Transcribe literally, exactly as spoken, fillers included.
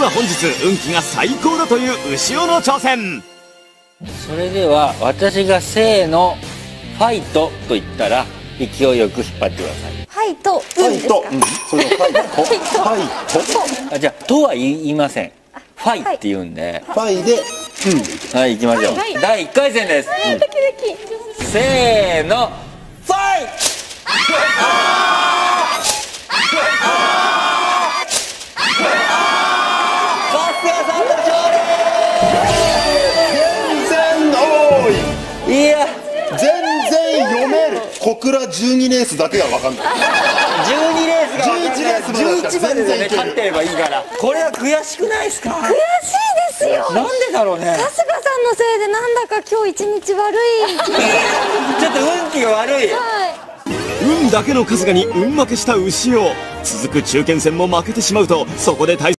は本日運気が最高だという牛尾の挑戦。 それでは私がせーのファイトと言ったら勢いよく引っ張ってください。 ファイト、 ファイト、うん、それをファイト、ファイト、 あ、じゃあとは言いません。ファイって言うんで、 ファイで、 うん、はい、行きましょう。だいいっかい戦です。 ドキドキ。 せーのファイト。いや、 全然読める。小倉じゅうにレースだけが分かんない。 じゅうにレースが分かんない。 じゅういちレースまでじゅういちまででね、勝ってればいいから。これは悔しくないですか。 悔しいですよ。 なんでだろうね。 春日さんのせいでなんだか今日一日悪い。 ちょっと運気が悪い。 はい。 運だけの春日に運負けした牛尾。続く中堅戦も負けてしまうと、そこで対